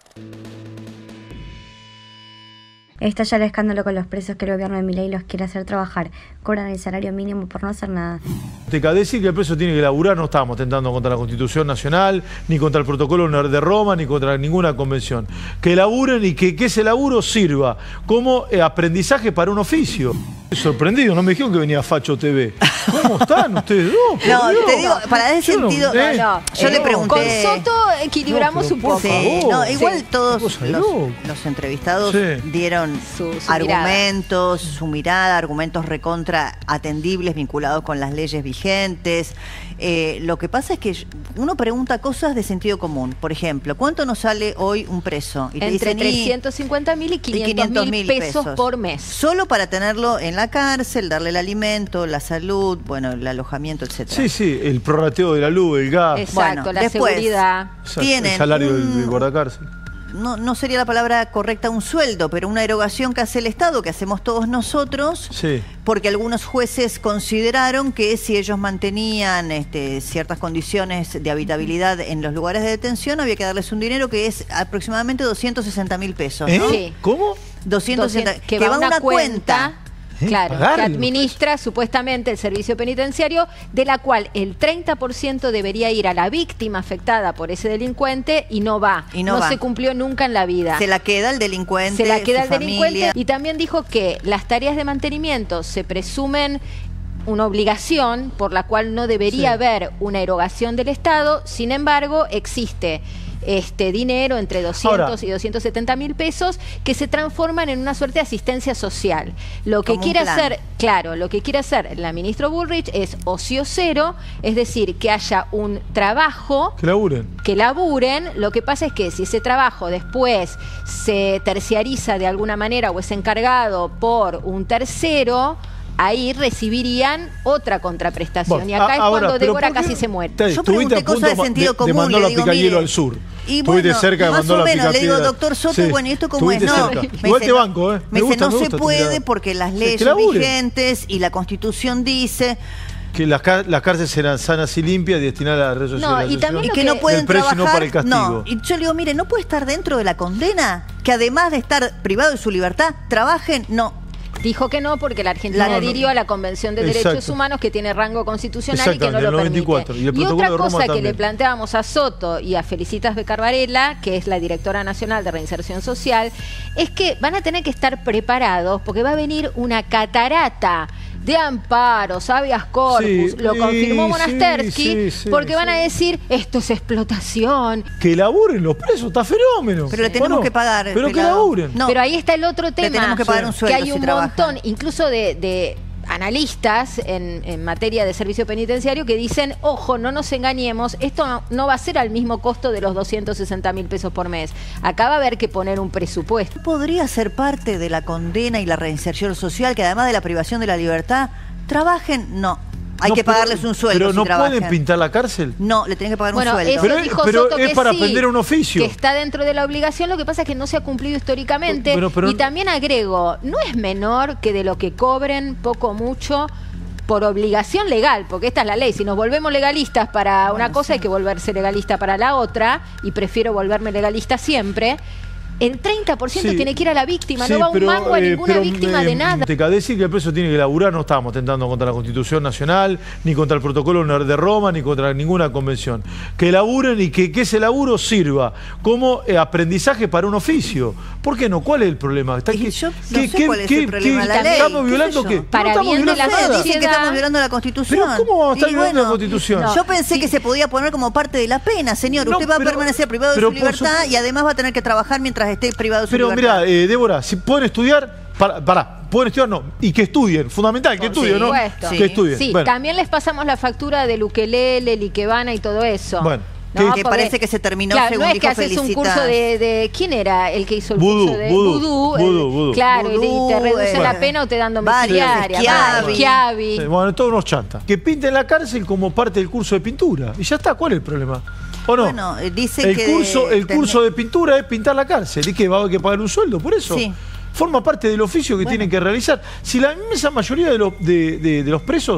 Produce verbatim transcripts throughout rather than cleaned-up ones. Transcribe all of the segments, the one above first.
Estalla el escándalo con los presos que el gobierno de Milei los quiere hacer trabajar. Cobran el salario mínimo por no hacer nada. Te cabe decir que el preso tiene que laburar, no estamos tentando contra la Constitución Nacional, ni contra el Protocolo de Roma, ni contra ninguna convención. Que laburen y que, que ese laburo sirva como eh, aprendizaje para un oficio. Estoy sorprendido, no me dijeron que venía Facho T V. ¿Cómo están ustedes dos? No, te digo, para ese yo sentido, no, eh, no, no, yo no, le pregunté. Con Soto equilibramos no, un poco. Sí, no, igual sí. todos Cosa los, loca. los entrevistados Sí. dieron Su- su argumentos, su mirada, argumentos recontra atendibles vinculados con las leyes vigentes. Eh, lo que pasa es que uno pregunta cosas de sentido común. Por ejemplo, ¿cuánto nos sale hoy un preso? Y te Entre dicen, y- trescientos cincuenta mil y quinientos mil pesos por mes. Solo para tenerlo en la cárcel, darle el alimento, la salud, bueno, el alojamiento, etcétera. Sí, sí, el prorrateo de la luz, el gas. Exacto, Bueno, la después, seguridad. Exacto, tienen el salario un- del, del guardacárcel. No, no sería la palabra correcta un sueldo, pero una erogación que hace el Estado, que hacemos todos nosotros, Sí. porque algunos jueces consideraron que si ellos mantenían este, ciertas condiciones de habitabilidad en los lugares de detención, había que darles un dinero que es aproximadamente doscientos sesenta mil pesos, ¿no? ¿Eh? Sí. ¿Cómo? doscientos sesenta, que, va a una cuenta, ¿Eh? claro, que Pagarle. administra supuestamente el servicio penitenciario, de la cual el treinta por ciento debería ir a la víctima afectada por ese delincuente y no va. Y no va. se cumplió nunca en la vida. Se la queda el delincuente, Se la queda su el delincuente. familia. Y también dijo que las tareas de mantenimiento se presumen una obligación por la cual no debería Sí. haber una erogación del Estado. Sin embargo, existe este dinero entre doscientos Ahora, y doscientos setenta mil pesos que se transforman en una suerte de asistencia social. Lo que Como un quiere plan. hacer, claro, lo que quiere hacer la ministra Bullrich es ocio cero, es decir, que haya un trabajo Que laburen. que laburen. Lo que pasa es que si ese trabajo después se terciariza de alguna manera o es encargado por un tercero, ahí recibirían otra contraprestación. Bueno, y acá a- es ahora, cuando pero Débora ¿por qué? casi se muere. Te- Yo estuviste pregunté a punto cosas de ma- sentido de común, mandarlo le a digo, Picahielo mire, al sur. y Estuviste bueno, cerca de más mandarlo o a menos, le digo, Picapiedra. doctor Soto, Sí, bueno, ¿y esto cómo es? estuviste No, cerca. me Igual dice, te no, banco, ¿eh? Me me dice, gusta, no me se gusta tu puede mirada. porque las Sí, leyes que laburen. vigentes y la Constitución dice Que las, ca- las cárceles serán sanas y limpias y destinadas a la resocialización. No, y también y lo que que- no pueden del preso y no trabajar. para el castigo. No, y yo le digo, mire, ¿no puede estar dentro de la condena? Que además de estar privado de su libertad, trabajen. No. Dijo que no porque la Argentina La- adhirió a la Convención de Exacto. Derechos Humanos, que tiene rango constitucional y que no Exactamente, lo del noventa y cuatro. permite. Y el Y Protocolo otra de Roma cosa que también. le planteábamos a Soto y a Felicitas Becar Varela, que es la directora nacional de Reinserción Social, es que van a tener que estar preparados porque va a venir una catarata de amparos, habeas corpus, Sí, lo sí, confirmó sí, Monastersky, sí, sí, porque van a sí. decir, esto es explotación. Que laburen los presos, está fenómeno. Pero le tenemos Bueno, que pagar, Pero que pelado. laburen. No. Pero ahí está el otro tema, tenemos que pagar un sueldo hay si un trabajan. montón, incluso de, de analistas en, en materia de servicio penitenciario, que dicen, ojo, no nos engañemos, esto no, no va a ser al mismo costo de los doscientos sesenta mil pesos por mes. Acá va a haber que poner un presupuesto. ¿Podría ser parte de la condena y la reinserción social que además de la privación de la libertad, trabajen? No. Hay No, que pero- pagarles un sueldo Pero si no trabajan. pueden pintar la cárcel. No, le tienen que pagar Bueno, un sueldo. eso Pero- dijo pero Soto es que para sí, aprender un oficio. que está dentro de la obligación, lo que pasa es que no se ha cumplido históricamente. Pero- pero- y también agrego, no es menor que de lo que cobren, poco o mucho, por obligación legal, porque esta es la ley. Si nos volvemos legalistas para una cosa, hay que volverse legalista para la otra, y prefiero volverme legalista siempre. El treinta por ciento Sí. tiene que ir a la víctima, Sí, no va un pero, mango a eh, ninguna pero, víctima eh, de nada. Te cabe decir que el preso tiene que laburar, no estábamos tentando contra la Constitución Nacional, ni contra el Protocolo de Roma, ni contra ninguna convención. Que laburen y que, que ese laburo sirva como eh, aprendizaje para un oficio. ¿Por qué no? ¿Cuál es el problema? Está, Es que que- yo no que- sé que- cuál es que- el problema, que- la ley, ¿Estamos qué violando sé qué? yo. No Para estamos bien de violando la nada. Dicen que sociedad. estamos violando la Constitución. Pero ¿cómo vamos a estar Y violando la bueno, Constitución? no. Yo pensé Sí. que se podía poner como parte de la pena, señor. No, Usted va pero- a permanecer privado de pero su por libertad supuesto- y además va a tener que trabajar mientras esté privado de su Pero libertad. mira, eh, Débora, si pueden estudiar, para, pará, pueden estudiar no, y que estudien, fundamental, que Por estudien, ¿no? supuesto. Que Sí. estudien. Sí, Bueno, también les pasamos la factura del ukelele, el ikebana y todo eso. Bueno, No, que- Que porque- parece que se terminó, claro, según no es que dijo haces un Felicitas. curso de, de... ¿Quién era el que hizo el Vudú, curso de vudú, vudú? El- vudú, vudú. Claro, y te- y te Vudú, reducen eh, la pena o te dan varios, domiciliaria. Schiavi. Schiavi. Sí, bueno, todos unos chantas. Que pinten la cárcel como parte del curso de pintura. Y ya está, ¿cuál es el problema? ¿O no? Bueno, eh, dicen el que curso, de- el curso de pintura es pintar la cárcel. ¿Y que va a haber que pagar un sueldo por eso? Sí. Forma parte del oficio que Bueno. tienen que realizar. Si la inmensa mayoría de los, de, de- de los presos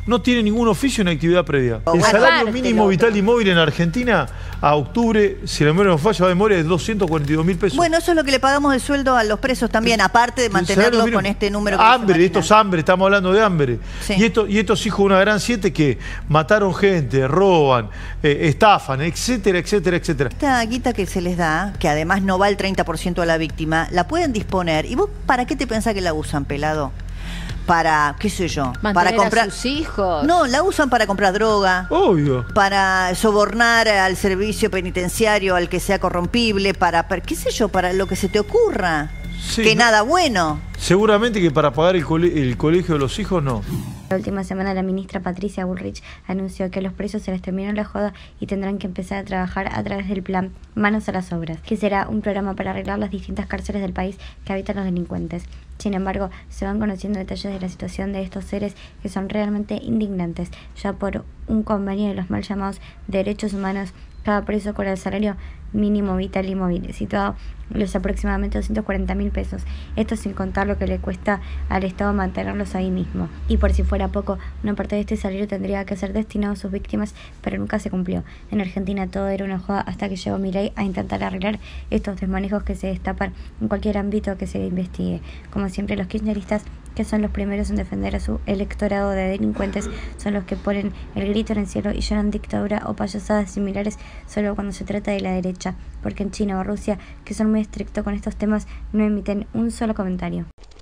no tiene ningún oficio ni actividad previa. El Aparte, salario mínimo lo vital otro. y móvil en Argentina a octubre, si la memoria no falla, va de memoria, es doscientos cuarenta y dos mil pesos. Bueno, eso es lo que le pagamos de sueldo a los presos también, aparte de El salario mantenerlos mínimo- con este número que Hambre, se esto es imagina. hambre, estamos hablando de hambre. Sí. Y, esto, y estos hijos de una gran siete que mataron gente, roban, eh, estafan, etcétera, etcétera, etcétera. Esta guita que se les da, que además no va el treinta por ciento a la víctima, la pueden disponer. ¿Y vos para qué te pensás que la usan, pelado? Para, qué sé yo, Mantener para comprar... a sus hijos. No, la usan para comprar droga, Obvio. para sobornar al servicio penitenciario, al que sea corrompible, para, para- qué sé yo, para lo que se te ocurra. Sí, que no- nada bueno. Seguramente que para pagar el, cole- el colegio de los hijos, no. La última semana la ministra Patricia Bullrich anunció que a los presos se les terminó la joda y tendrán que empezar a trabajar a través del plan Manos a las Obras, que será un programa para arreglar las distintas cárceles del país que habitan los delincuentes. Sin embargo, se van conociendo detalles de la situación de estos seres que son realmente indignantes. Ya por un convenio de los mal llamados derechos humanos, cada preso con el salario mínimo vital y móvil, situado en los aproximadamente doscientos cuarenta mil pesos. Esto sin contar lo que le cuesta al Estado mantenerlos ahí mismo. Y por si fuera poco, una parte de este salario tendría que ser destinado a sus víctimas, pero nunca se cumplió. En Argentina todo era una joda hasta que llegó Milei a intentar arreglar estos desmanejos que se destapan en cualquier ámbito que se investigue. Como siempre, los kirchneristas, que son los primeros en defender a su electorado de delincuentes, son los que ponen el grito en el cielo y lloran dictadura o payasadas similares solo cuando se trata de la derecha, porque en China o Rusia, que son muy estrictos con estos temas, no emiten un solo comentario.